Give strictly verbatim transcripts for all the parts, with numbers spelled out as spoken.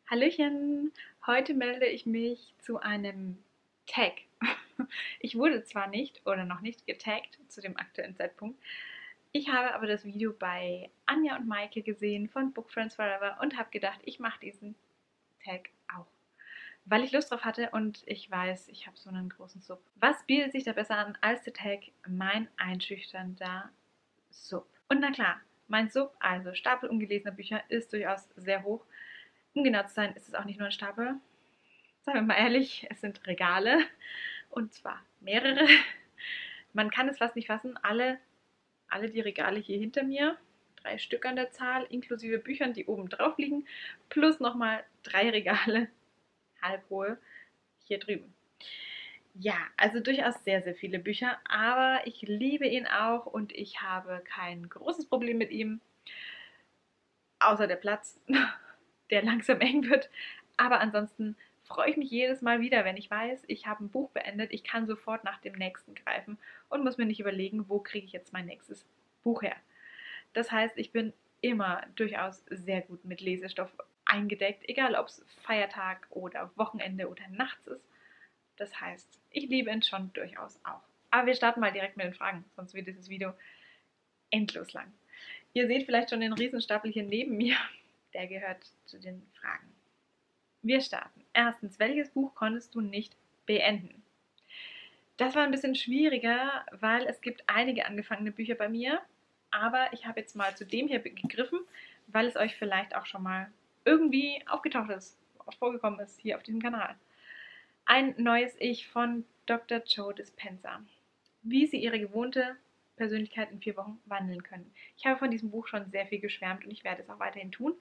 Hallöchen! Heute melde ich mich zu einem Tag. Ich wurde zwar nicht oder noch nicht getaggt zu dem aktuellen Zeitpunkt. Ich habe aber das Video bei Anja und Maike gesehen von Book Friends Forever und habe gedacht, ich mache diesen Tag auch. Weil ich Lust drauf hatte und ich weiß, ich habe so einen großen Sub. Was bietet sich da besser an als der Tag? Mein einschüchternder Sub. Und na klar, mein Sub, also Stapel ungelesener Bücher, ist durchaus sehr hoch. Um genau zu sein, ist es auch nicht nur ein Stapel. Seien wir mal ehrlich, es sind Regale. Und zwar mehrere. Man kann es fast nicht fassen. Alle, alle die Regale hier hinter mir, drei Stück an der Zahl, inklusive Büchern, die oben drauf liegen, plus nochmal drei Regale, halbhohe, hier drüben. Ja, also durchaus sehr, sehr viele Bücher, aber ich liebe ihn auch und ich habe kein großes Problem mit ihm, außer der Platz, der langsam eng wird. Aber ansonsten freue ich mich jedes Mal wieder, wenn ich weiß, ich habe ein Buch beendet, ich kann sofort nach dem nächsten greifen und muss mir nicht überlegen, wo kriege ich jetzt mein nächstes Buch her. Das heißt, ich bin immer durchaus sehr gut mit Lesestoff eingedeckt, egal ob es Feiertag oder Wochenende oder nachts ist. Das heißt, ich liebe ihn schon durchaus auch. Aber wir starten mal direkt mit den Fragen, sonst wird dieses Video endlos lang. Ihr seht vielleicht schon den Riesenstapel hier neben mir. Der gehört zu den Fragen. Wir starten. Erstens, welches Buch konntest du nicht beenden? Das war ein bisschen schwieriger, weil es gibt einige angefangene Bücher bei mir, aber ich habe jetzt mal zu dem hier gegriffen, weil es euch vielleicht auch schon mal irgendwie aufgetaucht ist, vorgekommen ist hier auf diesem Kanal. Ein neues Ich von Doktor Joe Dispenza. Wie sie ihre gewohnte Persönlichkeit in vier Wochen wandeln können. Ich habe von diesem Buch schon sehr viel geschwärmt und ich werde es auch weiterhin tun.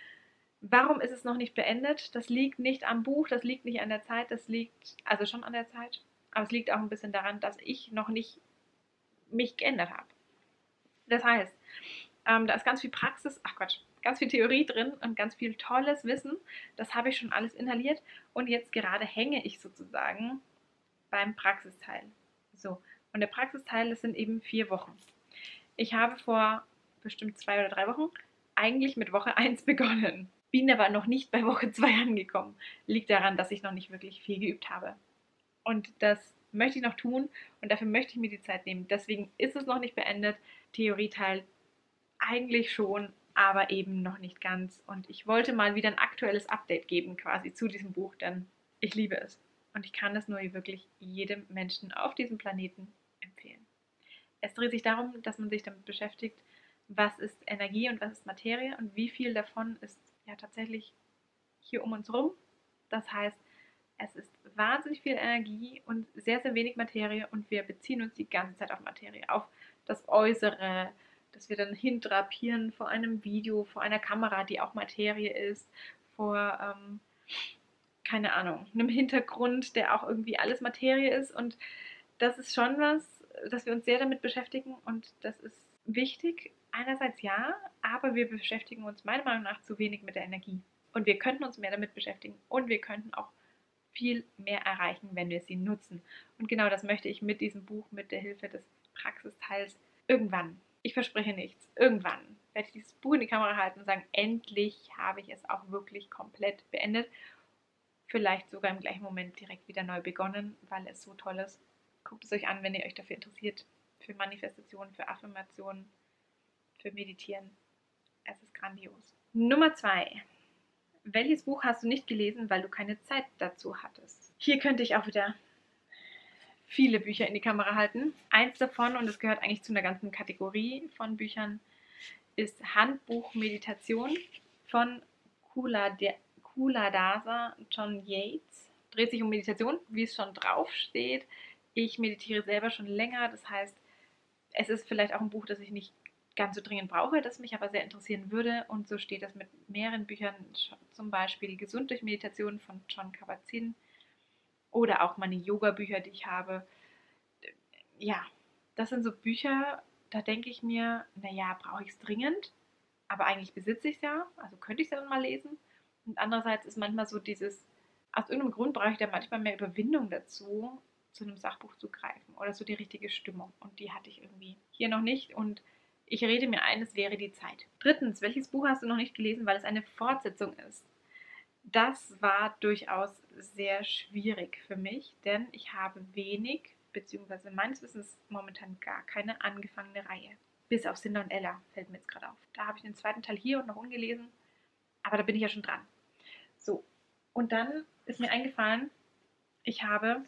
Warum ist es noch nicht beendet? Das liegt nicht am Buch, das liegt nicht an der Zeit, das liegt, also schon an der Zeit, aber es liegt auch ein bisschen daran, dass ich noch nicht mich geändert habe. Das heißt, ähm, da ist ganz viel Praxis, ach Quatsch, ganz viel Theorie drin und ganz viel tolles Wissen. Das habe ich schon alles inhaliert und jetzt gerade hänge ich sozusagen beim Praxisteil. So, und der Praxisteil, das sind eben vier Wochen. Ich habe vor bestimmt zwei oder drei Wochen eigentlich mit Woche eins begonnen. Bin aber noch nicht bei Woche zwei angekommen. Liegt daran, dass ich noch nicht wirklich viel geübt habe. Und das möchte ich noch tun und dafür möchte ich mir die Zeit nehmen. Deswegen ist es noch nicht beendet. Theorieteil eigentlich schon, aber eben noch nicht ganz. Und ich wollte mal wieder ein aktuelles Update geben quasi zu diesem Buch, denn ich liebe es. Und ich kann es nur wirklich jedem Menschen auf diesem Planeten empfehlen. Es dreht sich darum, dass man sich damit beschäftigt, was ist Energie und was ist Materie und wie viel davon ist ja tatsächlich hier um uns herum. Das heißt, es ist wahnsinnig viel Energie und sehr, sehr wenig Materie und wir beziehen uns die ganze Zeit auf Materie, auf das Äußere, dass wir dann hindrapieren vor einem Video, vor einer Kamera, die auch Materie ist, vor, ähm, keine Ahnung, einem Hintergrund, der auch irgendwie alles Materie ist und das ist schon was, dass wir uns sehr damit beschäftigen und das ist wichtig. Einerseits ja, aber wir beschäftigen uns meiner Meinung nach zu wenig mit der Energie. Und wir könnten uns mehr damit beschäftigen und wir könnten auch viel mehr erreichen, wenn wir sie nutzen. Und genau das möchte ich mit diesem Buch, mit der Hilfe des Praxisteils irgendwann, ich verspreche nichts, irgendwann werde ich dieses Buch in die Kamera halten und sagen, endlich habe ich es auch wirklich komplett beendet. Vielleicht sogar im gleichen Moment direkt wieder neu begonnen, weil es so toll ist. Guckt es euch an, wenn ihr euch dafür interessiert. Für Manifestationen, für Affirmationen, für Meditieren. Es ist grandios. Nummer zwei. Welches Buch hast du nicht gelesen, weil du keine Zeit dazu hattest? Hier könnte ich auch wieder viele Bücher in die Kamera halten. Eins davon, und das gehört eigentlich zu einer ganzen Kategorie von Büchern, ist Handbuch Meditation von Culadasa John Yates. Dreht sich um Meditation, wie es schon drauf steht. Ich meditiere selber schon länger, das heißt, es ist vielleicht auch ein Buch, das ich nicht ganz so dringend brauche, das mich aber sehr interessieren würde. Und so steht das mit mehreren Büchern, zum Beispiel Gesund durch Meditation von Jon Kabat-Zinn oder auch meine Yoga-Bücher, die ich habe. Ja, das sind so Bücher, da denke ich mir, naja, brauche ich es dringend? Aber eigentlich besitze ich es ja, also könnte ich es ja dann mal lesen. Und andererseits ist manchmal so dieses, aus irgendeinem Grund brauche ich da manchmal mehr Überwindung dazu, zu einem Sachbuch zu greifen oder so die richtige Stimmung. Und die hatte ich irgendwie hier noch nicht und ich rede mir ein, es wäre die Zeit. Drittens, welches Buch hast du noch nicht gelesen, weil es eine Fortsetzung ist? Das war durchaus sehr schwierig für mich, denn ich habe wenig, beziehungsweise meines Wissens momentan gar keine angefangene Reihe. Bis auf Cinder und Ella fällt mir jetzt gerade auf. Da habe ich den zweiten Teil hier und noch ungelesen, aber da bin ich ja schon dran. So, und dann ist mir eingefallen, ich habe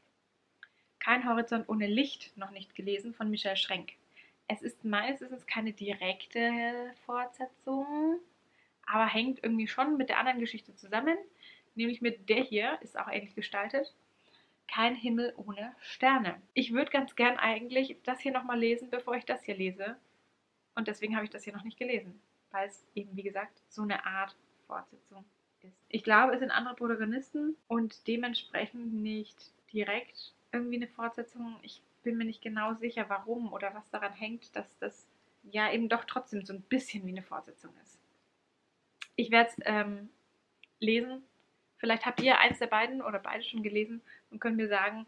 Kein Horizont ohne Licht noch nicht gelesen von Michael Schrenk. Es ist meines Wissens keine direkte Fortsetzung, aber hängt irgendwie schon mit der anderen Geschichte zusammen, nämlich mit der hier, ist auch ähnlich gestaltet. Kein Himmel ohne Sterne. Ich würde ganz gern eigentlich das hier nochmal lesen, bevor ich das hier lese. Und deswegen habe ich das hier noch nicht gelesen, weil es eben, wie gesagt, so eine Art Fortsetzung ist. Ich glaube, es sind andere Protagonisten und dementsprechend nicht direkt irgendwie eine Fortsetzung. Ich bin mir nicht genau sicher, warum oder was daran hängt, dass das ja eben doch trotzdem so ein bisschen wie eine Fortsetzung ist. Ich werde es ähm, lesen. Vielleicht habt ihr eins der beiden oder beide schon gelesen und könnt mir sagen,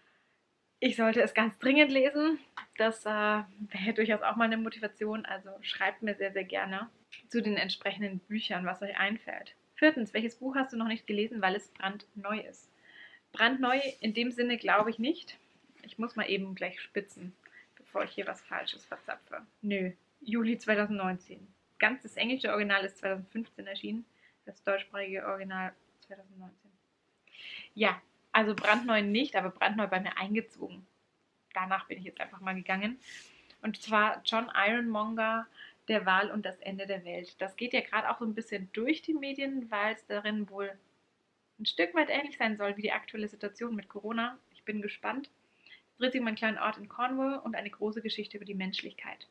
ich sollte es ganz dringend lesen. Das äh, wäre durchaus auch mal eine Motivation. Also schreibt mir sehr, sehr gerne zu den entsprechenden Büchern, was euch einfällt. Viertens, welches Buch hast du noch nicht gelesen, weil es brandneu ist? Brandneu in dem Sinne glaube ich nicht. Ich muss mal eben gleich spitzen, bevor ich hier was Falsches verzapfe. Nö, Juli zweitausendneunzehn. Ganz das englische Original ist zweitausendfünfzehn erschienen, das deutschsprachige Original zweitausendneunzehn. Ja, also brandneu nicht, aber brandneu bei mir eingezogen. Danach bin ich jetzt einfach mal gegangen. Und zwar John Ironmonger, Der Wal und das Ende der Welt. Das geht ja gerade auch so ein bisschen durch die Medien, weil es darin wohl ein Stück weit ähnlich sein soll wie die aktuelle Situation mit Corona. Ich bin gespannt. Es dreht sich um einen kleinen Ort in Cornwall und eine große Geschichte über die Menschlichkeit.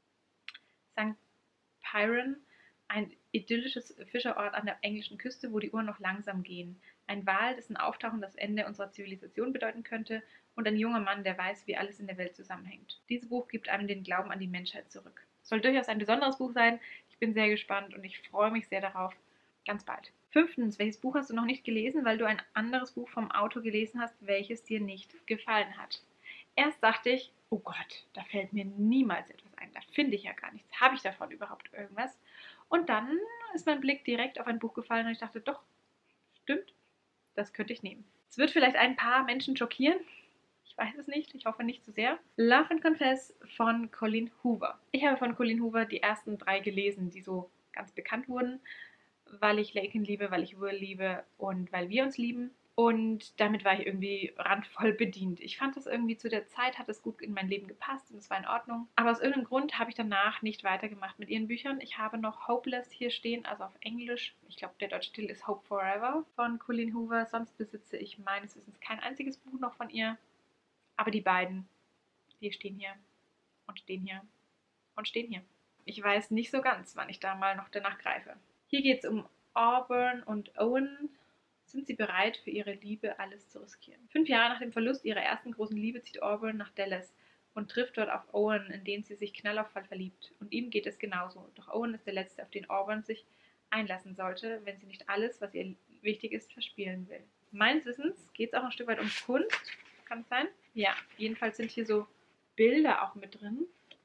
Sankt Piran, ein idyllisches Fischerort an der englischen Küste, wo die Uhren noch langsam gehen. Ein Wal, dessen Auftauchen das Ende unserer Zivilisation bedeuten könnte, und ein junger Mann, der weiß, wie alles in der Welt zusammenhängt. Dieses Buch gibt einem den Glauben an die Menschheit zurück. Soll durchaus ein besonderes Buch sein. Ich bin sehr gespannt und ich freue mich sehr darauf. Ganz bald. Fünftens, welches Buch hast du noch nicht gelesen, weil du ein anderes Buch vom Autor gelesen hast, welches dir nicht gefallen hat? Erst dachte ich, oh Gott, da fällt mir niemals etwas ein. Da finde ich ja gar nichts. Habe ich davon überhaupt irgendwas? Und dann ist mein Blick direkt auf ein Buch gefallen und ich dachte, doch, stimmt, das könnte ich nehmen. Es wird vielleicht ein paar Menschen schockieren. Ich weiß es nicht, ich hoffe nicht zu sehr. Love and Confess von Colleen Hoover. Ich habe von Colleen Hoover die ersten drei gelesen, die so ganz bekannt wurden, weil ich Laken liebe, weil ich Will liebe und weil wir uns lieben. Und damit war ich irgendwie randvoll bedient. Ich fand das irgendwie zu der Zeit, hat es gut in mein Leben gepasst und es war in Ordnung. Aber aus irgendeinem Grund habe ich danach nicht weitergemacht mit ihren Büchern. Ich habe noch Hopeless hier stehen, also auf Englisch. Ich glaube, der deutsche Titel ist Hope Forever von Colleen Hoover. Sonst besitze ich meines Wissens kein einziges Buch noch von ihr. Aber die beiden, die stehen hier und stehen hier und stehen hier. Ich weiß nicht so ganz, wann ich da mal noch danach greife. Hier geht es um Auburn und Owen. Sind sie bereit, für ihre Liebe alles zu riskieren? Fünf Jahre nach dem Verlust ihrer ersten großen Liebe zieht Auburn nach Dallas und trifft dort auf Owen, in den sie sich knall auf Fall verliebt. Und ihm geht es genauso. Doch Owen ist der Letzte, auf den Auburn sich einlassen sollte, wenn sie nicht alles, was ihr wichtig ist, verspielen will. Meines Wissens geht es auch ein Stück weit um Kunst. Kann es sein? Ja, jedenfalls sind hier so Bilder auch mit drin.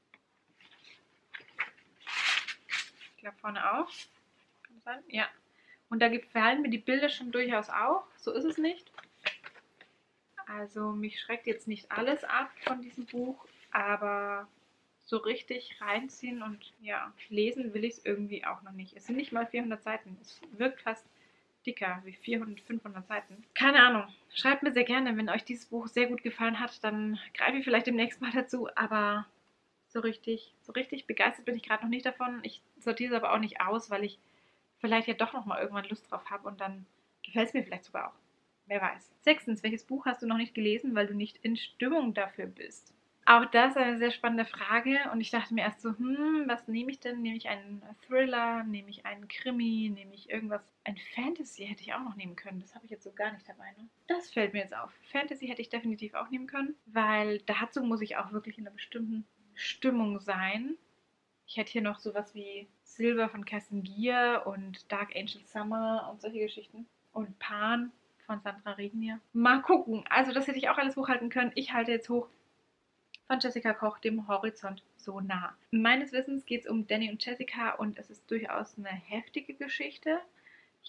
Ich glaube vorne auch. Kann es sein? Ja. Und da gefallen mir die Bilder schon durchaus auch. So ist es nicht. Also mich schreckt jetzt nicht alles ab von diesem Buch, aber so richtig reinziehen und ja, lesen will ich es irgendwie auch noch nicht. Es sind nicht mal vierhundert Seiten. Es wirkt fast dicker, wie vierhundert, fünfhundert Seiten. Keine Ahnung. Schreibt mir sehr gerne, wenn euch dieses Buch sehr gut gefallen hat, dann greife ich vielleicht demnächst mal dazu, aber so richtig, so richtig begeistert bin ich gerade noch nicht davon. Ich sortiere es aber auch nicht aus, weil ich vielleicht ja doch noch mal irgendwann Lust drauf habe und dann gefällt es mir vielleicht sogar auch. Wer weiß. Sechstens, welches Buch hast du noch nicht gelesen, weil du nicht in Stimmung dafür bist? Auch das ist eine sehr spannende Frage und ich dachte mir erst so, hm, was nehme ich denn? Nehme ich einen Thriller, nehme ich einen Krimi, nehme ich irgendwas? Ein Fantasy hätte ich auch noch nehmen können, das habe ich jetzt so gar nicht dabei. Ne? Das fällt mir jetzt auf. Fantasy hätte ich definitiv auch nehmen können, weil dazu muss ich auch wirklich in einer bestimmten Stimmung sein. Ich hätte hier noch sowas wie Silver von Kerstin Gier und Dark Angel Summer und solche Geschichten. Und Pan von Sandra Regnier. Mal gucken. Also das hätte ich auch alles hochhalten können. Ich halte jetzt hoch von Jessica Koch, Dem Horizont so nah. Meines Wissens geht es um Danny und Jessica und es ist durchaus eine heftige Geschichte. Ich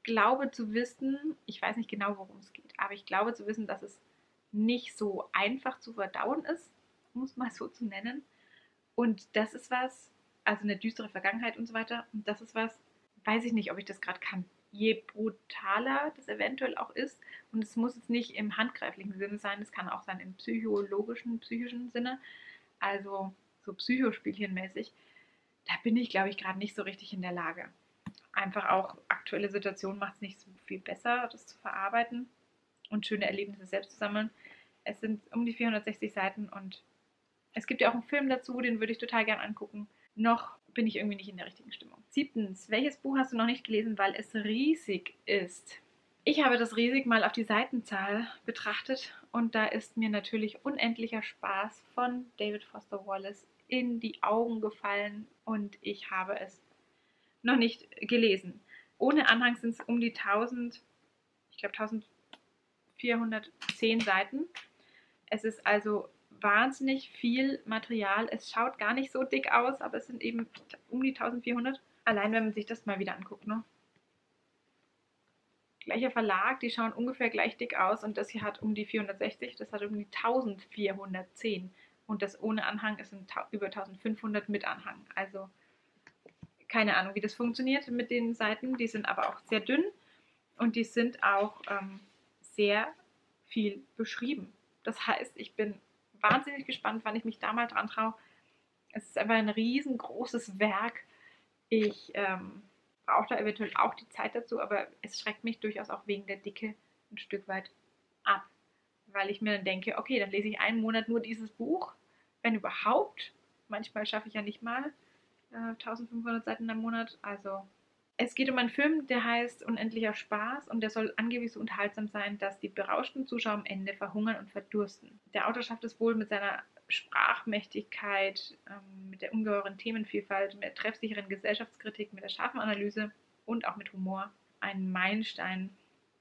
glaube zu wissen, ich weiß nicht genau, worum es geht, aber ich glaube zu wissen, dass es nicht so einfach zu verdauen ist, um es mal so zu nennen. Und das ist was, also eine düstere Vergangenheit und so weiter. Und das ist was, weiß ich nicht, ob ich das gerade kann. Je brutaler das eventuell auch ist, und es muss jetzt nicht im handgreiflichen Sinne sein, es kann auch sein im psychologischen, psychischen Sinne, also so Psychospielchenmäßig, da bin ich, glaube ich, gerade nicht so richtig in der Lage. Einfach auch aktuelle Situation macht es nicht so viel besser, das zu verarbeiten und schöne Erlebnisse selbst zu sammeln. Es sind um die vierhundertsechzig Seiten und es gibt ja auch einen Film dazu, den würde ich total gern angucken. Noch bin ich irgendwie nicht in der richtigen Stimmung. Siebtens, welches Buch hast du noch nicht gelesen, weil es riesig ist? Ich habe das riesig mal auf die Seitenzahl betrachtet und da ist mir natürlich unendlicher Spaß von David Foster Wallace in die Augen gefallen und ich habe es noch nicht gelesen. Ohne Anhang sind es um die tausend, ich glaube eintausendvierhundertzehn Seiten. Es ist also wahnsinnig viel Material. Es schaut gar nicht so dick aus, aber es sind eben um die eintausendvierhundert. Allein wenn man sich das mal wieder anguckt, ne? Gleicher Verlag, die schauen ungefähr gleich dick aus und das hier hat um die vierhundertsechzig, das hat um die eintausendvierhundertzehn und das ohne Anhang ist über eintausendfünfhundert mit Anhang. Also keine Ahnung, wie das funktioniert mit den Seiten. Die sind aber auch sehr dünn und die sind auch ähm, sehr viel beschrieben. Das heißt, ich bin wahnsinnig gespannt, wann ich mich da mal dran traue. Es ist einfach ein riesengroßes Werk. Ich ähm, brauche da eventuell auch die Zeit dazu, aber es schreckt mich durchaus auch wegen der Dicke ein Stück weit ab, weil ich mir dann denke, okay, dann lese ich einen Monat nur dieses Buch, wenn überhaupt. Manchmal schaffe ich ja nicht mal äh, eintausendfünfhundert Seiten im Monat, also es geht um einen Film, der heißt Unendlicher Spaß und der soll angeblich so unterhaltsam sein, dass die berauschten Zuschauer am Ende verhungern und verdursten. Der Autor schafft es wohl mit seiner Sprachmächtigkeit, ähm, mit der ungeheuren Themenvielfalt, mit der treffsicheren Gesellschaftskritik, mit der scharfen Analyse und auch mit Humor einen Meilenstein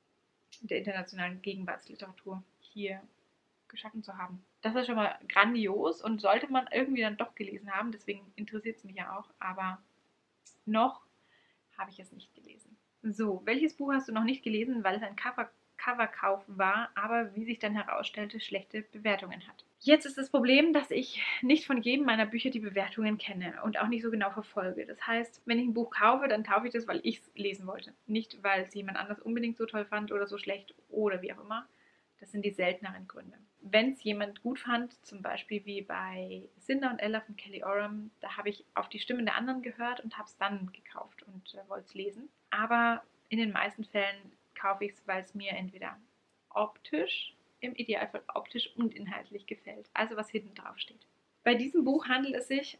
der internationalen Gegenwartsliteratur hier geschaffen zu haben. Das ist schon mal grandios und sollte man irgendwie dann doch gelesen haben, deswegen interessiert es mich ja auch, aber noch habe ich es nicht gelesen. So, welches Buch hast du noch nicht gelesen, weil es ein Cover Coverkauf war, aber wie sich dann herausstellte, schlechte Bewertungen hat? Jetzt ist das Problem, dass ich nicht von jedem meiner Bücher die Bewertungen kenne und auch nicht so genau verfolge. Das heißt, wenn ich ein Buch kaufe, dann kaufe ich das, weil ich es lesen wollte. Nicht, weil es jemand anders unbedingt so toll fand oder so schlecht oder wie auch immer. Das sind die selteneren Gründe. Wenn es jemand gut fand, zum Beispiel wie bei Cinder und Ella von Kelly Oram, da habe ich auf die Stimmen der anderen gehört und habe es dann gekauft und äh, wollte es lesen. Aber in den meisten Fällen kaufe ich es, weil es mir entweder optisch, im Idealfall optisch und inhaltlich gefällt. Also was hinten drauf steht. Bei diesem Buch handelt es sich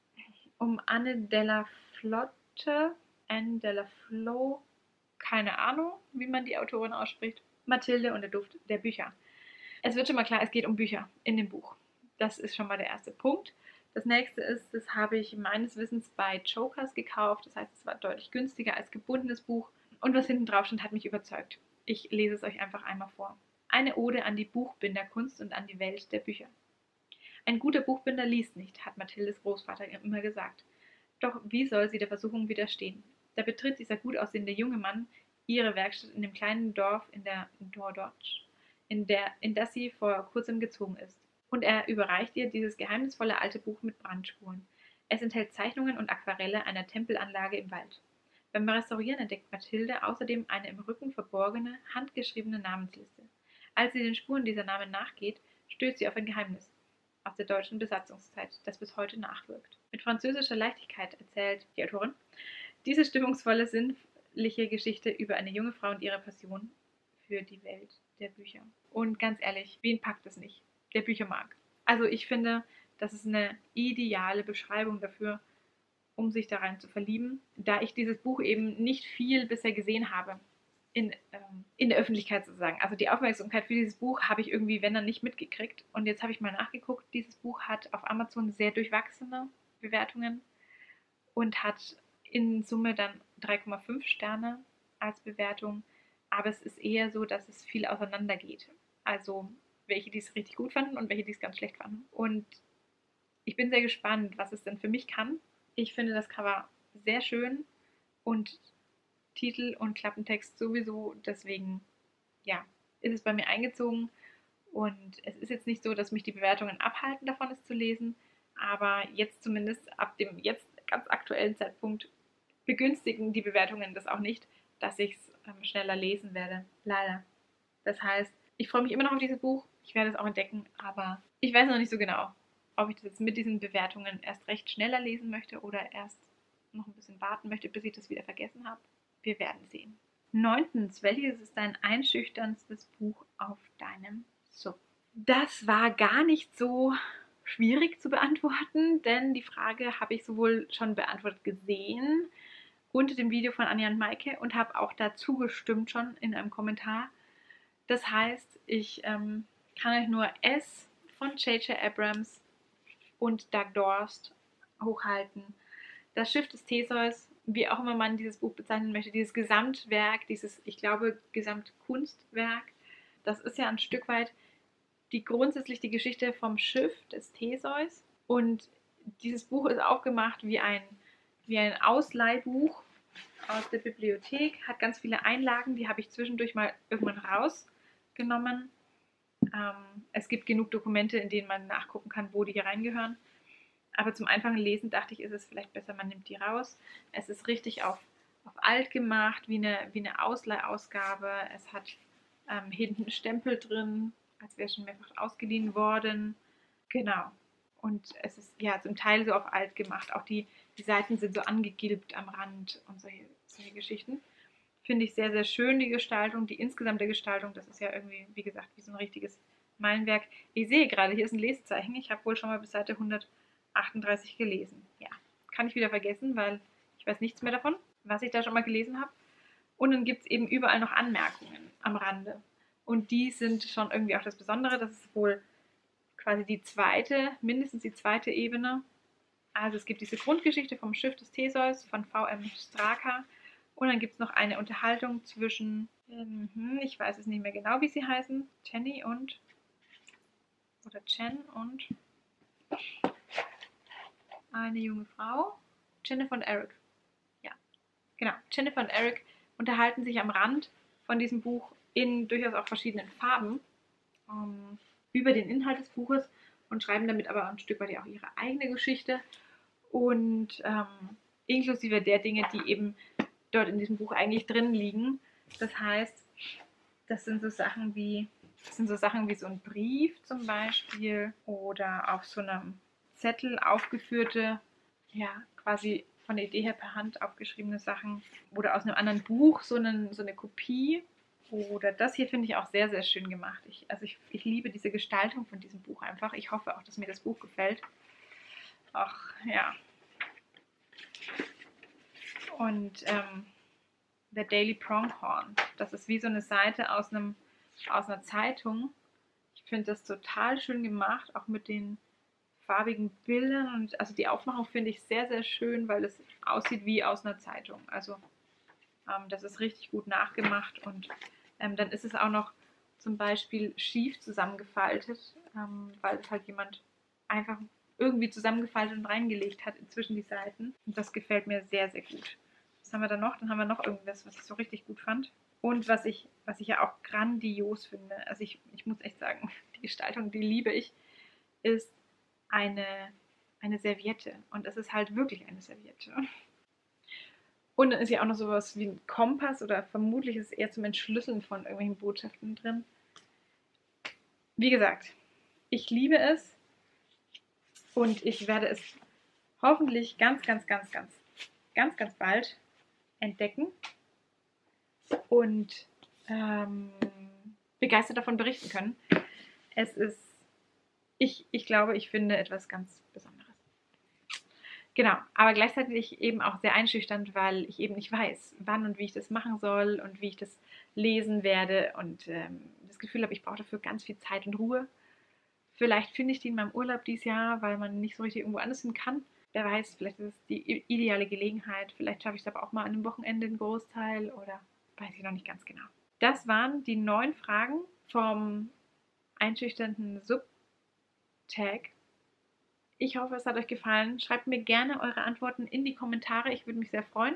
um Anne della Flotte, Anne della Flo, keine Ahnung, wie man die Autorin ausspricht. Mathilde und der Duft der Bücher. Es wird schon mal klar, es geht um Bücher in dem Buch. Das ist schon mal der erste Punkt. Das nächste ist, das habe ich meines Wissens bei Jokers gekauft. Das heißt, es war deutlich günstiger als gebundenes Buch. Und was hinten drauf stand, hat mich überzeugt. Ich lese es euch einfach einmal vor. Eine Ode an die Buchbinderkunst und an die Welt der Bücher. Ein guter Buchbinder liest nicht, hat Mathildes Großvater immer gesagt. Doch wie soll sie der Versuchung widerstehen? Da betritt dieser gut aussehende junge Mann ihre Werkstatt in dem kleinen Dorf in der Dordogne, in, der, in das sie vor kurzem gezogen ist. Und er überreicht ihr dieses geheimnisvolle alte Buch mit Brandspuren. Es enthält Zeichnungen und Aquarelle einer Tempelanlage im Wald. Beim Restaurieren entdeckt Mathilde außerdem eine im Rücken verborgene, handgeschriebene Namensliste. Als sie den Spuren dieser Namen nachgeht, stößt sie auf ein Geheimnis aus der deutschen Besatzungszeit, das bis heute nachwirkt. Mit französischer Leichtigkeit erzählt die Autorin diese stimmungsvolle, sinnliche Geschichte über eine junge Frau und ihre Passion für die Welt der Bücher. Und ganz ehrlich, wen packt es nicht, der Bücher mag? Also ich finde, das ist eine ideale Beschreibung dafür, um sich da rein zu verlieben, da ich dieses Buch eben nicht viel bisher gesehen habe. In, ähm, in der Öffentlichkeit sozusagen. Also die Aufmerksamkeit für dieses Buch habe ich irgendwie, wenn dann, nicht mitgekriegt. Und jetzt habe ich mal nachgeguckt, dieses Buch hat auf Amazon sehr durchwachsene Bewertungen und hat in Summe dann drei Komma fünf Sterne als Bewertung. Aber es ist eher so, dass es viel auseinander geht. Also welche, die es richtig gut fanden und welche, die es ganz schlecht fanden. Und ich bin sehr gespannt, was es denn für mich kann. Ich finde das Cover sehr schön und Titel und Klappentext sowieso. Deswegen, ja, ist es bei mir eingezogen. Und es ist jetzt nicht so, dass mich die Bewertungen abhalten, davon es zu lesen. Aber jetzt zumindest ab dem jetzt ganz aktuellen Zeitpunkt begünstigen die Bewertungen das auch nicht, dass ich es ähm, schneller lesen werde. Leider. Das heißt, ich freue mich immer noch auf dieses Buch. Ich werde es auch entdecken, aber ich weiß noch nicht so genau, ob ich das jetzt mit diesen Bewertungen erst recht schneller lesen möchte oder erst noch ein bisschen warten möchte, bis ich das wieder vergessen habe. Wir werden sehen. Neuntens, welches ist dein einschüchterndstes Buch auf deinem Sub? Das war gar nicht so schwierig zu beantworten, denn die Frage habe ich sowohl schon beantwortet gesehen unter dem Video von Anja und Maike und habe auch dazu gestimmt schon in einem Kommentar. Das heißt, ich ähm, kann euch nur S von J J Abrams und Doug Dorst hochhalten. Das Schiff des Theseus, wie auch immer man dieses Buch bezeichnen möchte, dieses Gesamtwerk, dieses, ich glaube, Gesamtkunstwerk, das ist ja ein Stück weit die grundsätzlich die Geschichte vom Schiff des Theseus. Und dieses Buch ist aufgemacht wie ein, wie ein Ausleihbuch aus der Bibliothek, hat ganz viele Einlagen, die habe ich zwischendurch mal irgendwann rausgenommen. Ähm, es gibt genug Dokumente, in denen man nachgucken kann, wo die hier reingehören. Aber zum einfachen Lesen dachte ich, ist es vielleicht besser, man nimmt die raus. Es ist richtig auf, auf alt gemacht, wie eine, wie eine Ausleihausgabe. Es hat ähm, hinten einen Stempel drin, als wäre schon mehrfach ausgeliehen worden. Genau. Und es ist ja zum Teil so auf alt gemacht. Auch die, die Seiten sind so angegilbt am Rand und solche, solche Geschichten. Finde ich sehr, sehr schön, die Gestaltung, die insgesamte Gestaltung. Das ist ja irgendwie, wie gesagt, wie so ein richtiges Meilenwerk. Ich sehe gerade, hier ist ein Lesezeichen. Ich habe wohl schon mal bis Seite hundertachtunddreißig gelesen. Ja, kann ich wieder vergessen, weil ich weiß nichts mehr davon, was ich da schon mal gelesen habe. Und dann gibt es eben überall noch Anmerkungen am Rande. Und die sind schon irgendwie auch das Besondere. Das ist wohl quasi die zweite, mindestens die zweite Ebene. Also es gibt diese Grundgeschichte vom Schiff des Theseus von V M Straka. Und dann gibt es noch eine Unterhaltung zwischen, ähm, ich weiß es nicht mehr genau, wie sie heißen, Jenny und, oder Chen und eine junge Frau, Jennifer und Eric. Ja, genau, Jennifer und Eric unterhalten sich am Rand von diesem Buch in durchaus auch verschiedenen Farben ähm, über den Inhalt des Buches und schreiben damit aber ein Stück weit auch ihre eigene Geschichte und ähm, inklusive der Dinge, die eben dort in diesem Buch eigentlich drin liegen. Das heißt, das sind so Sachen wie, das sind so Sachen wie so ein Brief zum Beispiel oder auf so einem Zettel aufgeführte, ja, quasi von der Idee her per Hand aufgeschriebene Sachen oder aus einem anderen Buch so, einen, so eine Kopie. Oder das hier finde ich auch sehr, sehr schön gemacht. Ich, also ich, ich liebe diese Gestaltung von diesem Buch einfach. Ich hoffe auch, dass mir das Buch gefällt. Ach, ja. Und ähm, The Daily Pronghorn. Das ist wie so eine Seite aus, einem, aus einer Zeitung. Ich finde das total schön gemacht, auch mit den farbigen Bildern. Und also die Aufmachung finde ich sehr, sehr schön, weil es aussieht wie aus einer Zeitung. Also ähm, das ist richtig gut nachgemacht. Und ähm, dann ist es auch noch zum Beispiel schief zusammengefaltet, ähm, weil es halt jemand einfach irgendwie zusammengefaltet und reingelegt hat inzwischen die Seiten. Und das gefällt mir sehr, sehr gut. Was haben wir da noch? Dann haben wir noch irgendwas, was ich so richtig gut fand. Und was ich, was ich ja auch grandios finde, also ich, ich muss echt sagen, die Gestaltung, die liebe ich, ist eine, eine Serviette. Und es ist halt wirklich eine Serviette. Und dann ist ja auch noch sowas wie ein Kompass oder vermutlich ist es eher zum Entschlüsseln von irgendwelchen Botschaften drin. Wie gesagt, ich liebe es und ich werde es hoffentlich ganz, ganz, ganz, ganz, ganz, ganz bald entdecken und ähm, begeistert davon berichten können. Es ist, ich, ich glaube, ich finde etwas ganz Besonderes. Genau, aber gleichzeitig eben auch sehr einschüchternd, weil ich eben nicht weiß, wann und wie ich das machen soll und wie ich das lesen werde und ähm, das Gefühl habe, ich brauche dafür ganz viel Zeit und Ruhe. Vielleicht finde ich die in meinem Urlaub dieses Jahr, weil man nicht so richtig irgendwo anders hin kann. Wer weiß, vielleicht ist es die ideale Gelegenheit. Vielleicht schaffe ich es aber auch mal an einem Wochenende einen Großteil oder weiß ich noch nicht ganz genau. Das waren die neun Fragen vom einschüchternden Subtag. Ich hoffe, es hat euch gefallen. Schreibt mir gerne eure Antworten in die Kommentare. Ich würde mich sehr freuen.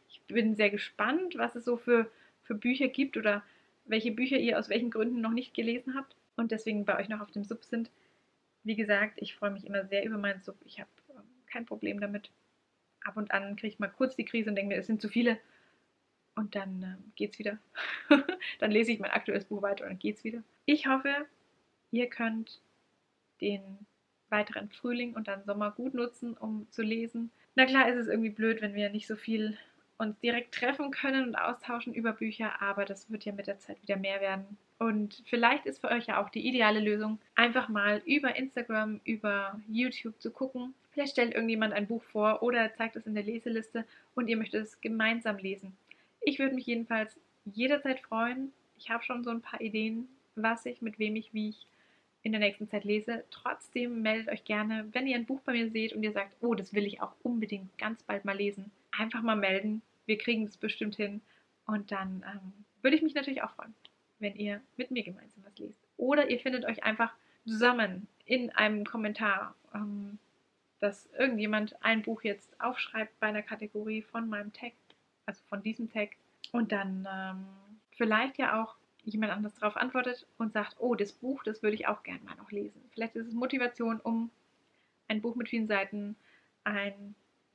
Ich bin sehr gespannt, was es so für, für Bücher gibt oder welche Bücher ihr aus welchen Gründen noch nicht gelesen habt und deswegen bei euch noch auf dem Sub sind. Wie gesagt, ich freue mich immer sehr über meinen Sub. Ich habe ähm, kein Problem damit. Ab und an kriege ich mal kurz die Krise und denke mir, es sind zu viele. Und dann ähm, geht's wieder. Dann lese ich mein aktuelles Buch weiter und dann geht's wieder. Ich hoffe, ihr könnt den weiteren Frühling und dann Sommer gut nutzen, um zu lesen. Na klar ist es irgendwie blöd, wenn wir nicht so viel uns direkt treffen können und austauschen über Bücher, aber das wird ja mit der Zeit wieder mehr werden. Und vielleicht ist für euch ja auch die ideale Lösung, einfach mal über Instagram, über YouTube zu gucken. Vielleicht stellt irgendjemand ein Buch vor oder zeigt es in der Leseliste und ihr möchtet es gemeinsam lesen. Ich würde mich jedenfalls jederzeit freuen. Ich habe schon so ein paar Ideen, was ich, mit wem ich, wie ich in der nächsten Zeit lese. Trotzdem meldet euch gerne, wenn ihr ein Buch bei mir seht und ihr sagt, oh, das will ich auch unbedingt ganz bald mal lesen. Einfach mal melden. Wir kriegen das bestimmt hin. Und dann ähm, würde ich mich natürlich auch freuen, wenn ihr mit mir gemeinsam was lest. Oder ihr findet euch einfach zusammen in einem Kommentar, ähm, dass irgendjemand ein Buch jetzt aufschreibt bei einer Kategorie von meinem Tag, also von diesem Tag. Und dann ähm, vielleicht ja auch jemand anderes darauf antwortet und sagt, oh, das Buch, das würde ich auch gerne mal noch lesen. Vielleicht ist es Motivation, um ein Buch mit vielen Seiten, ein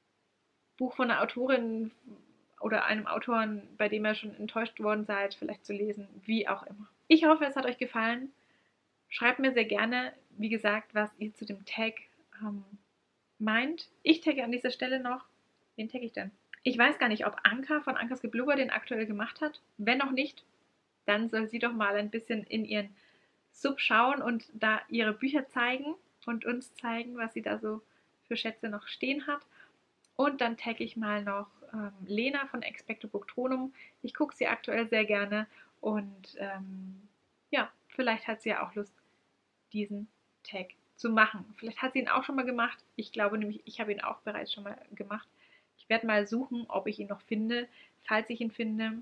Buch von einer Autorin oder einem Autoren, bei dem ihr schon enttäuscht worden seid, vielleicht zu lesen, wie auch immer. Ich hoffe, es hat euch gefallen. Schreibt mir sehr gerne, wie gesagt, was ihr zu dem Tag ähm, meint. Ich tagge an dieser Stelle noch, wen tagge ich denn? Ich weiß gar nicht, ob Anka von Ankas Geblubber den aktuell gemacht hat. Wenn noch nicht, dann soll sie doch mal ein bisschen in ihren Sub schauen und da ihre Bücher zeigen und uns zeigen, was sie da so für Schätze noch stehen hat. Und dann tagge ich mal noch ähm, Lena von Expecto Booktonum. Ich gucke sie aktuell sehr gerne und ähm, ja, vielleicht hat sie ja auch Lust, diesen Tag zu machen. Vielleicht hat sie ihn auch schon mal gemacht. Ich glaube nämlich, ich habe ihn auch bereits schon mal gemacht. Ich werde mal suchen, ob ich ihn noch finde. Falls ich ihn finde,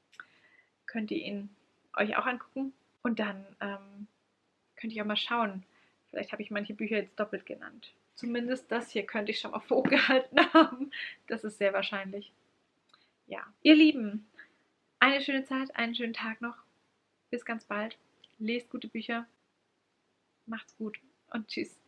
könnt ihr ihn euch auch angucken. Und dann ähm, könnt ihr auch mal schauen. Vielleicht habe ich manche Bücher jetzt doppelt genannt. Zumindest das hier könnte ich schon mal vorgehalten haben. Das ist sehr wahrscheinlich. Ja, ihr Lieben, eine schöne Zeit, einen schönen Tag noch. Bis ganz bald. Lest gute Bücher. Macht's gut und tschüss.